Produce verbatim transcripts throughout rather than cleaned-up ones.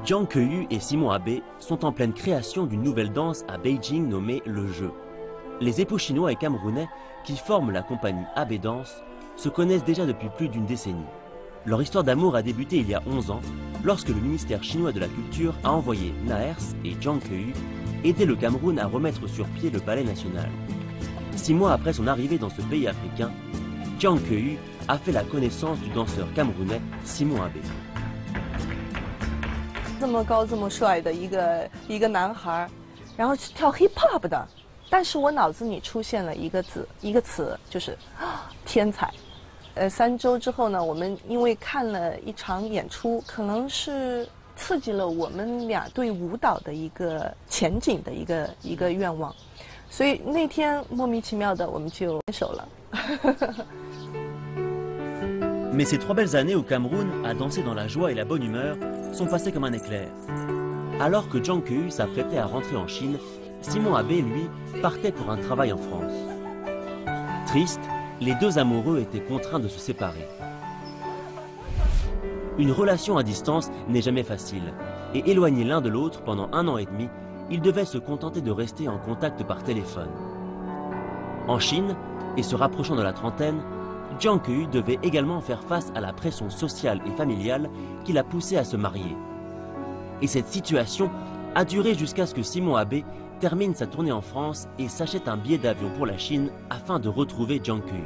Jiang Keyu et Simon Abe sont en pleine création d'une nouvelle danse à Beijing nommée le jeu. Les époux chinois et camerounais qui forment la compagnie Abe Danse se connaissent déjà depuis plus d'une décennie. Leur histoire d'amour a débuté il y a onze ans lorsque le ministère chinois de la Culture a envoyé Naers et Jiang Keyu aider le Cameroun à remettre sur pied le ballet national. Six mois après son arrivée dans ce pays africain, Jiang Keyu a fait la connaissance du danseur camerounais Simon Abe. 这么高这么帅的一个一个男孩，然后是跳 hip hop 的，但是我脑子里出现了一个字一个词，就是天才。呃，三周之后呢，我们因为看了一场演出，可能是刺激了我们俩对舞蹈的一个前景的一个一个愿望，所以那天莫名其妙的我们就分手了。 Mais ces trois belles années au Cameroun à danser dans la joie et la bonne humeur sont passées comme un éclair. Alors que Jiang Keyu s'apprêtait à rentrer en Chine, Simon Abe, lui, partait pour un travail en France. Triste, les deux amoureux étaient contraints de se séparer. Une relation à distance n'est jamais facile, et éloignés l'un de l'autre pendant un an et demi, ils devaient se contenter de rester en contact par téléphone. En Chine, et se rapprochant de la trentaine, Jiang Keyu devait également faire face à la pression sociale et familiale qui l'a poussé à se marier. Et cette situation a duré jusqu'à ce que Simon Abe termine sa tournée en France et s'achète un billet d'avion pour la Chine afin de retrouver Jiang Keyu.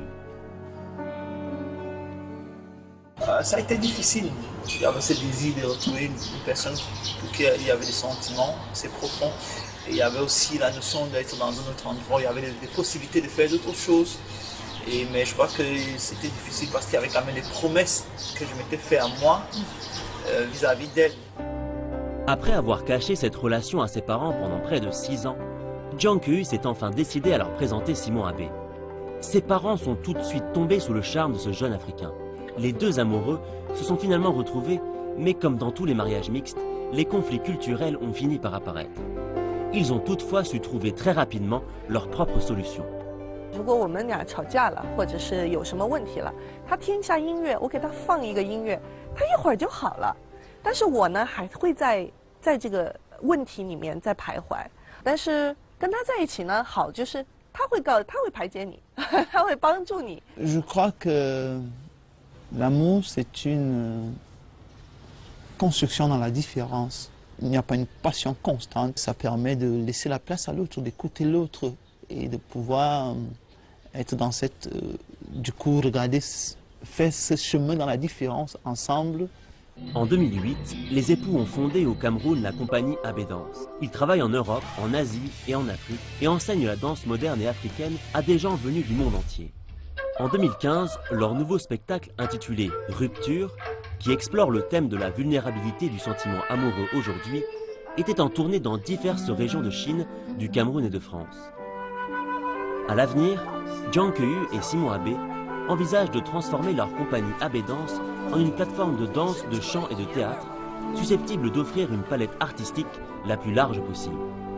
Euh, ça a été difficile. Il y avait ce désir de retrouver une, une personne pour qui il y avait des sentiments assez profonds. Et il y avait aussi la notion d'être dans un autre endroit. Il y avait des, des possibilités de faire d'autres choses. Et, mais je crois que c'était difficile parce qu'il y avait quand même des promesses que je m'étais fait à moi euh, vis-à-vis d'elle. Après avoir caché cette relation à ses parents pendant près de six ans, Jiang Keyu s'est enfin décidé à leur présenter Simon Abe. Ses parents sont tout de suite tombés sous le charme de ce jeune Africain. Les deux amoureux se sont finalement retrouvés, mais comme dans tous les mariages mixtes, les conflits culturels ont fini par apparaître. Ils ont toutefois su trouver très rapidement leur propre solution. 如果我们俩吵架了，或者是有什么问题了，他听一下音乐，我给他放一个音乐，他一会儿就好了。但是我呢，还会在在这个问题里面在徘徊。但是跟他在一起呢，好就是他会告，他会排解你，他会帮助你。 Je crois que l'amour c'est une construction dans la différence. Il n'y a pas une passion constante. Ça permet de laisser la place à l'autre, d'écouter l'autre et de pouvoir être dans cette, euh, du coup, regarder, faire ce chemin dans la différence ensemble. En deux mille huit, les époux ont fondé au Cameroun la compagnie Abe Danse. Ils travaillent en Europe, en Asie et en Afrique et enseignent la danse moderne et africaine à des gens venus du monde entier. En deux mille quinze, leur nouveau spectacle intitulé Rupture, qui explore le thème de la vulnérabilité du sentiment amoureux aujourd'hui, était en tournée dans diverses régions de Chine, du Cameroun et de France. À l'avenir, Jiang Keyu et Simon Abe envisagent de transformer leur compagnie Abe Danse en une plateforme de danse, de chant et de théâtre, susceptible d'offrir une palette artistique la plus large possible.